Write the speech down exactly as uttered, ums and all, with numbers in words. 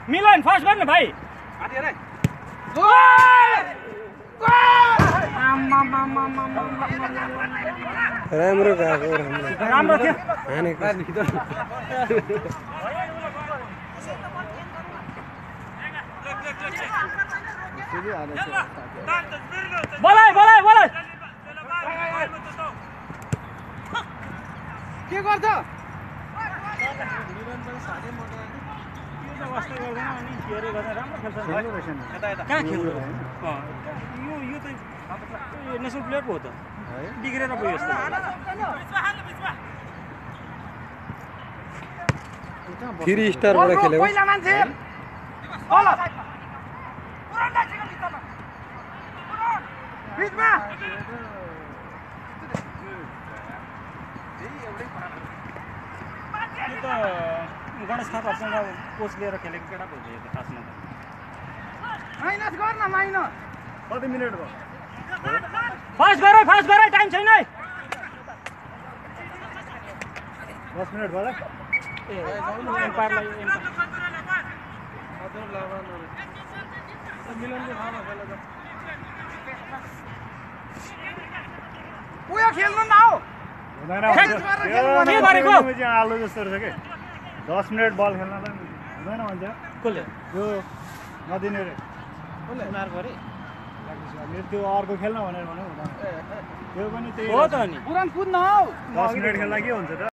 मिलन fast गर्नु भाइ राम्रो गएको राम्रो थियो बोलाइ बोलाइ बोलाइ के गर्छ कहाँ खेल्नु यो यो त नेसनल प्लेयर पो हो त बिग्रेर गयो यस्तो थ्री स्टारबाट खेलेको पहिला मान्छे बिचमा यो त गणेश थापासँग कोच लिएर खेलेको केटा पो यो त खासमा त माइनस गर न माइनस कति मिनट भयो फास्ट गर फास्ट गर टाइम छैन है दस मिनट भयो ए एम्पायरलाई उयो खेल्नु न हौ के गरेको आलु जस्तो रहेछ कि दस मिनट बल खेल्नलाई हुँदैन भन्छ कसले यो नदिने रे उनीहरूको अरे त्यो अर्को खेल्न भनेर भन्यो हुँदैन त्यो पनि त्यही हो त अनि पुरान कुद्न हौ दस मिनट खेल्दा के हुन्छ त